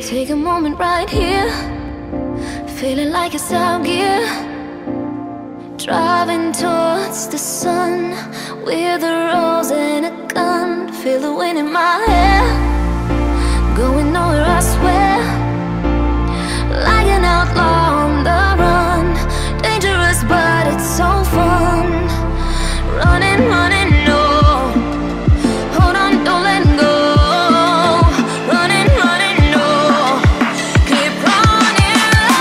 Take a moment right here, feeling like it's out gear. Driving towards the sun with a rose and a gun. Feel the wind in my hair, going nowhere I swear. Like an outlaw on the run, dangerous but it's so fun. Running, running, no, hold on, don't let go. Running, running, no, keep running.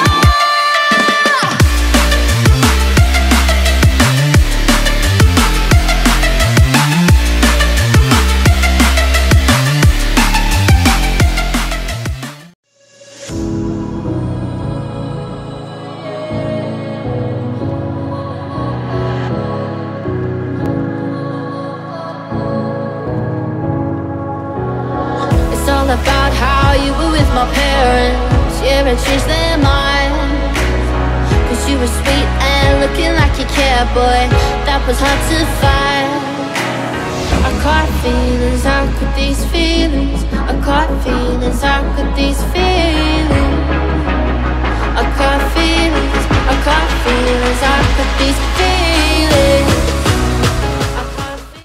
It's all about how you were with my parents. Yeah, it changed their mind. Cause you were sweet and looking like you cared, boy. That was hard to find. I caught feelings, how could these feelings? I caught feelings, how could these feelings? I caught feelings, I caught feelings, how could these feelings? I caught feelings.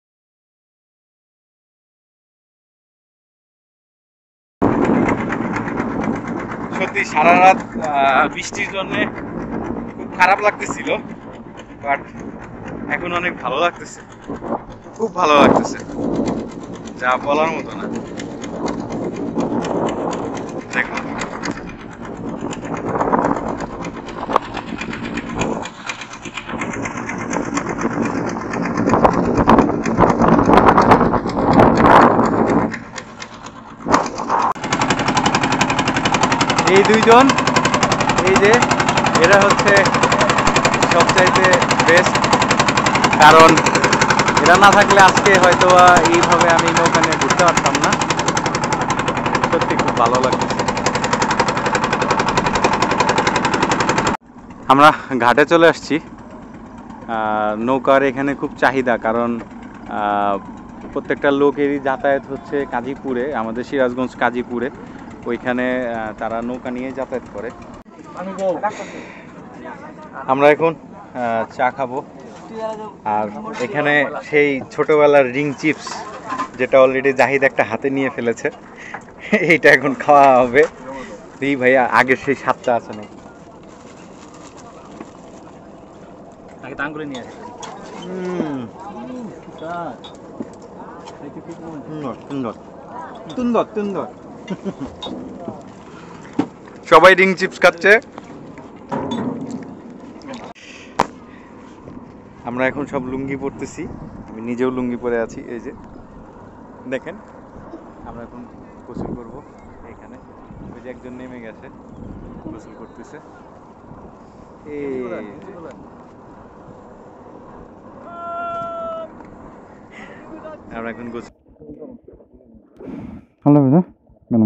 সত্যি সারা রাত বৃষ্টির জন্য খুব খারাপ লাগতেছিল, but এখন অনেক ভালো লাগতেছে, খুব ভালো লাগতেছে, যা বলার মতো না। দেখুন এই দুইজন, এই যে এরা হচ্ছে সবচাইতে বেস্ট, কারণ এরা না থাকলে আজকে হয়তো এইভাবে আমি নৌকা নিয়ে ঘুরতে পারতাম না। সত্যি খুব ভালো লাগছে। আমরা ঘাটে চলে আসছি। নৌকার এখানে খুব চাহিদা, কারণ প্রত্যেকটা লোকেরই যাতায়াত হচ্ছে কাজীপুরে, আমাদের সিরাজগঞ্জ কাজীপুরে, ওইখানে তারা নৌকা নিয়ে যাতায়াত করে। আমরা এখন চা খাবো, আর এখানে সেই ছোটবেলার রিং চিপস, যেটা অলরেডি জাহিদ একটা হাতে নিয়ে ফেলেছে, এইটা এখন খাওয়া হবে। এই ভাইয়া আগের সেই স্বাদটা আছে নাকি? সুন্দর সুন্দর। সবাই রিং চিপস খাচ্ছে, আমরা এখন সব লুঙ্গি পরতেছি, আমি নিজেও লুঙ্গি পরে আছি। এই যে দেখেন, আমরা এখন গোসল করব এখানে। ওই যে একজন নেমে গেছে, গোসল করতেছে। আমরা এখন গোসল। ভালো হবে না কেন?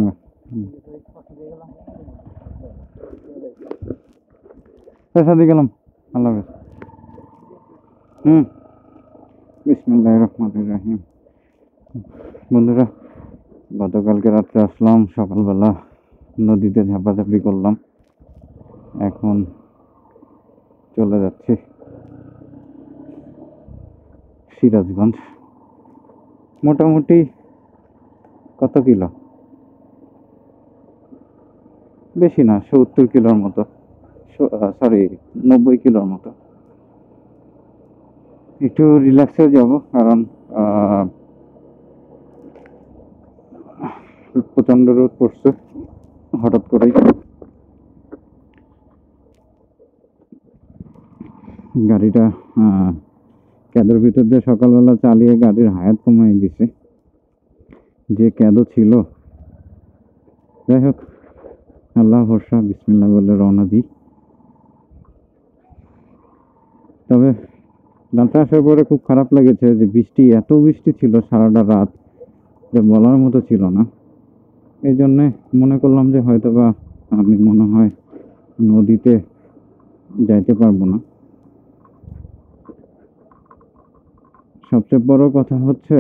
সাথে গেলাম। আল্লাহ হাফেজ। বিসমিল্লাহির রহমানির রহিম। বন্ধুরা, গতকালকে রাত্রে আসলাম, সকালবেলা নদীতে ঝাপাঝাপি করলাম, এখন চলে যাচ্ছি সিরাজগঞ্জ। মোটামুটি কত কিলো? বেশি না, 70 কিলোর মতো, সরি 90 কিলোর মতো। একটু রিল্যাক্সে যাব, কারণ প্রচন্ড রোদ পড়ছে হঠাৎ করেই। গাড়িটা ক্যাদের ভিতর দিয়ে সকালবেলা চালিয়ে গাড়ির হায়াত কমাই দিছে, যে ক্যাদও ছিল। যাই হোক, আল্লাহ ভরসা, বিসমিল্লাহ বলে রওনা দিই। তবে রাতে আসার পরে খুব খারাপ লেগেছে যে বৃষ্টি, এত বৃষ্টি ছিল সারাটা রাত, যে বলার মতো ছিল না। এই জন্যে মনে করলাম যে হয়তোবা আমি মনে হয় নদীতে যাইতে পারবো না। সবচেয়ে বড় কথা হচ্ছে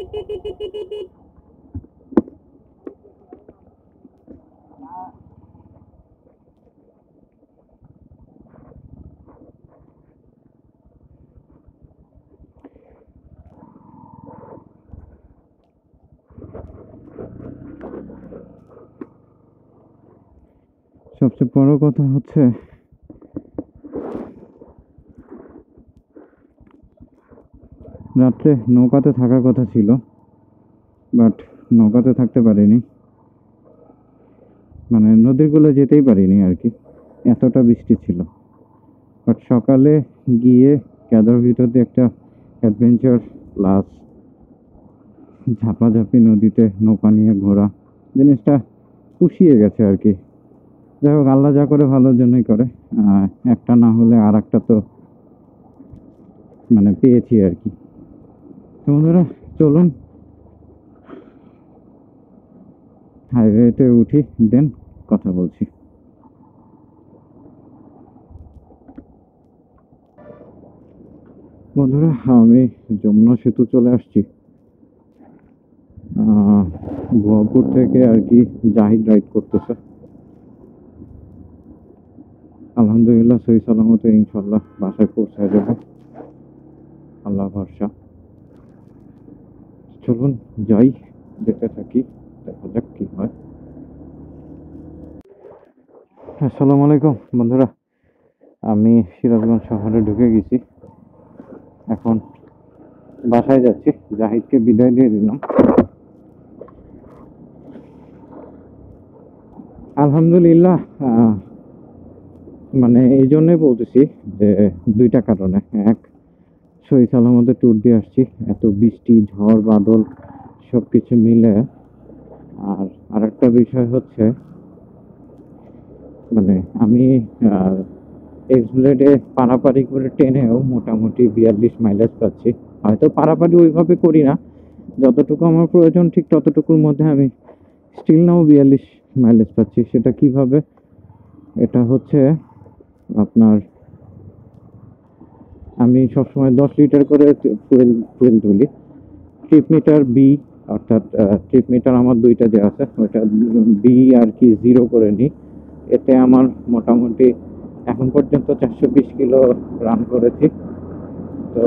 সবচেয়ে বড় কথা হচ্ছে রাত্রে নৌকাতে থাকার কথা ছিল, বাট নৌকাতে থাকতে পারিনি, মানে নদীর কূলে যেতেই পারিনি আর কি, এতটা বৃষ্টি ছিল। বাট সকালে গিয়ে ক্যাদার ভিতর দিয়ে একটা অ্যাডভেঞ্চার প্লাস ঝাপাঝাপি নদীতে নৌকা নিয়ে ঘোরা, জিনিসটা পুষিয়ে গেছে আর কি। যাই হোক, আল্লাহ যা করে ভালোর জন্যই করে, একটা না হলে আর একটা তো মানে পেয়েছি আর কি। তো বন্ধুরা চলুন হাইওয়েতে উঠি, দেন কথা বলছি। বন্ধুরা আমি যমুনা সেতু চলে আসছি, ভুয়াপুর থেকে আর কি জাহিদ রাইড করতেছে। আলহামদুলিল্লাহ সহি সালামতে ইনশাল্লাহ বাসায় পৌঁছায় যাবো, আল্লাহ ভরসা। চলুন যাই, যেতে থাকি, দেখা যাক কি হয়। আসসালামু আলাইকুম বন্ধুরা, আমি সিরাজগঞ্জ শহরে ঢুকে গেছি, এখন বাসায় যাচ্ছি, জাহিদকে বিদায় দিয়ে দিলাম। আলহামদুলিল্লাহ, মানে এই জন্যই বলতেছি যে দুইটা কারণে। এক, সহি সালামতে ট্যুর দিয়ে আসছি, এত বৃষ্টি ঝড় বাদল সব কিছু মিলে। আর আরেকটা বিষয় হচ্ছে মানে আমি এক্সব্লেডে পারাপারি করে টেনেও মোটামুটি 42 মাইলেজ পাচ্ছি। হয়তো পারাপারি ওইভাবে করি না, যতটুকু আমার প্রয়োজন ঠিক ততটুকুর মধ্যে আমি স্টিল নাও 42 মাইলেজ পাচ্ছি। সেটা কিভাবে? এটা হচ্ছে আপনার, আমি সবসময় 10 লিটার করে ফুয়েল তুলি। ট্রিপ মিটার বি, অর্থাৎ ট্রিপ মিটার আমার দুইটা যে আছে, ওইটা বি আর কি 0 করে নিই। এতে আমার মোটামুটি এখন পর্যন্ত 420 কিলো রান করেছি। তো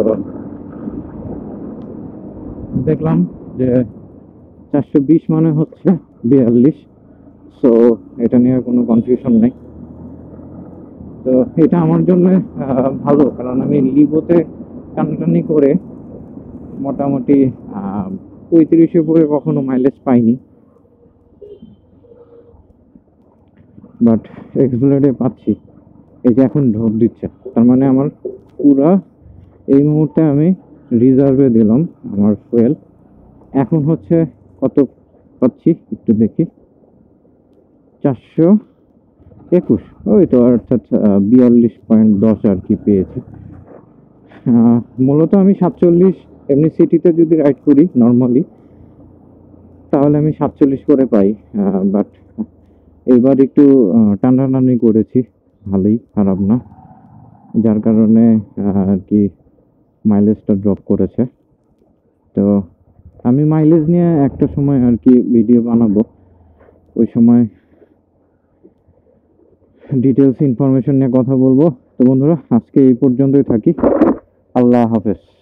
দেখলাম যে 420 মানে হচ্ছে 42, সো এটা নিয়ে কোনো কনফিউশন নেই। তো এটা আমার জন্য ভালো, কারণ আমি লিভোতে টানাটানি করে মোটামুটি 35-এ পরে কখনো মাইলেজ পাইনি, বাট এক্সব্লেডে পাচ্ছি। এই যে এখন ঢোক দিচ্ছে, তার মানে আমার পুরা এই মুহূর্তে আমি রিজার্ভে দিলাম আমার ফুয়েল। এখন হচ্ছে কত পাচ্ছি একটু দেখি, 421, ওই তো, অর্থাৎ 42.10 আর কি পেয়েছি। মূলত আমি 47 এমনি সিটিতে যদি রাইড করি নর্মালি, তাহলে আমি 47 করে পাই। বাট এবার একটু টানাটানি করেছি, ভালোই, খারাপ না, যার কারণে আর কি মাইলেজটা ড্রপ করেছে। তো আমি মাইলেজ নিয়ে একটা সময় আর কি ভিডিও বানাবো, ওই সময় ডিটেলস ইনফরমেশন নিয়ে কথা বলবো। তো বন্ধুরা আজকে এই পর্যন্তই থাকি, আল্লাহ হাফেজ।